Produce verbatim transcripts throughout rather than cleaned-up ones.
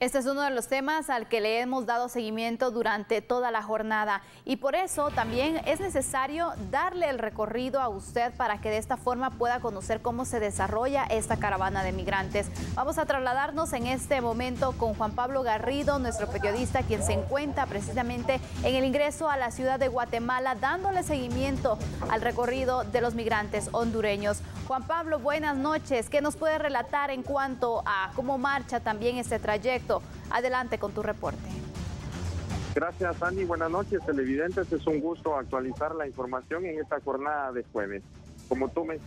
Este es uno de los temas al que le hemos dado seguimiento durante toda la jornada y por eso también es necesario darle el recorrido a usted para que de esta forma pueda conocer cómo se desarrolla esta caravana de migrantes. Vamos a trasladarnos en este momento con Juan Pablo Garrido, nuestro periodista, quien se encuentra precisamente en el ingreso a la ciudad de Guatemala, dándole seguimiento al recorrido de los migrantes hondureños. Juan Pablo, buenas noches. ¿Qué nos puede relatar en cuanto a cómo marcha también este trayecto? Adelante con tu reporte. Gracias, Andy. Buenas noches, televidentes. Es un gusto actualizar la información en esta jornada de jueves. Como tú me...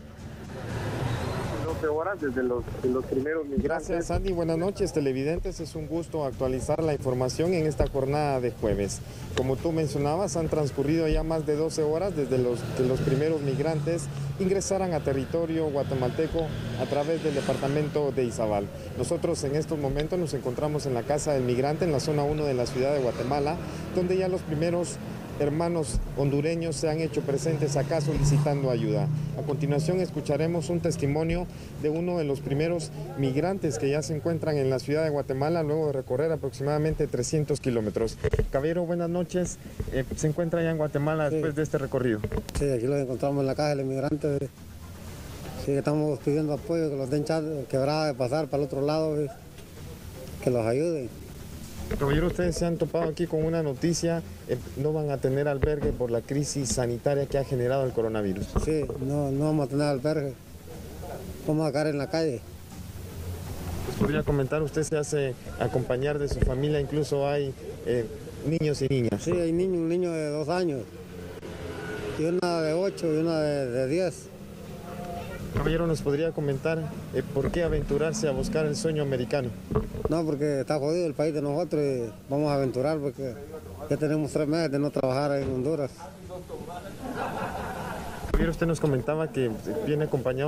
doce horas desde los, de los primeros migrantes. Gracias, Andy. Buenas noches, televidentes. Es un gusto actualizar la información en esta jornada de jueves. Como tú mencionabas, han transcurrido ya más de doce horas desde los, que los primeros migrantes ingresaran a territorio guatemalteco a través del departamento de Izabal. Nosotros en estos momentos nos encontramos en la Casa del Migrante, en la zona uno de la ciudad de Guatemala, donde ya los primeros hermanos hondureños se han hecho presentes acá solicitando ayuda. A continuación escucharemos un testimonio de uno de los primeros migrantes que ya se encuentran en la ciudad de Guatemala luego de recorrer aproximadamente trescientos kilómetros. Caballero, buenas noches. Eh, ¿Se encuentra ya en Guatemala después sí. de este recorrido? Sí, aquí los encontramos en la Casa del Migrante. Sí, estamos pidiendo apoyo, que los den chance, quebrada de pasar para el otro lado, que los ayuden. Caballero, ustedes se han topado aquí con una noticia, eh, no van a tener albergue por la crisis sanitaria que ha generado el coronavirus. Sí, no, no vamos a tener albergue, vamos a quedar en la calle. Pues podría comentar, usted se hace acompañar de su familia, incluso hay eh, niños y niñas. Sí, hay niños, un niño de dos años, y una de ocho y una de, de diez. Caballero, ¿nos podría comentar eh, por qué aventurarse a buscar el sueño americano? No, porque está jodido el país de nosotros y vamos a aventurar porque ya tenemos tres meses de no trabajar en Honduras. Caballero, usted nos comentaba que viene acompañado.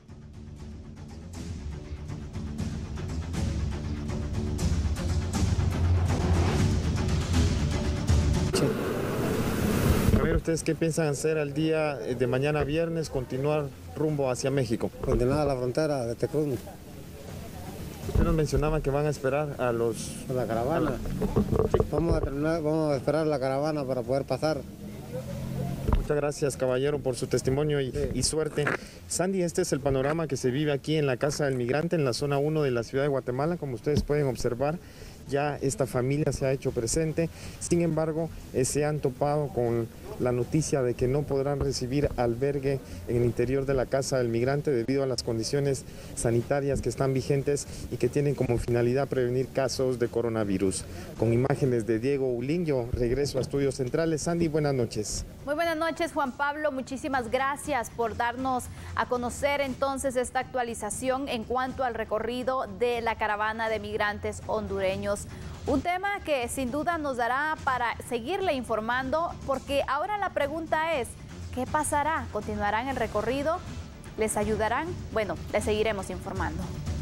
Sí. Caballero, ¿ustedes qué piensan hacer al día de mañana viernes, continuar rumbo hacia México? Continuar a la frontera de Tecún. Usted nos mencionaba que van a esperar a los... A la caravana. A la... Vamos a terminar, vamos a esperar la caravana para poder pasar. Muchas gracias, caballero, por su testimonio y, sí. y suerte. Sandy, este es el panorama que se vive aquí en la Casa del Migrante, en la zona uno de la ciudad de Guatemala. Como ustedes pueden observar, ya esta familia se ha hecho presente. Sin embargo, eh, se han topado con la noticia de que no podrán recibir albergue en el interior de la Casa del Migrante debido a las condiciones sanitarias que están vigentes y que tienen como finalidad prevenir casos de coronavirus. Con imágenes de Diego Ulín, yo regreso a Estudios Centrales. Sandy, buenas noches. Muy buenas noches, Juan Pablo. Muchísimas gracias por darnos a conocer entonces esta actualización en cuanto al recorrido de la caravana de migrantes hondureños. Un tema que sin duda nos dará para seguirle informando, porque ahora la pregunta es, ¿qué pasará? ¿Continuarán el recorrido? ¿Les ayudarán? Bueno, les seguiremos informando.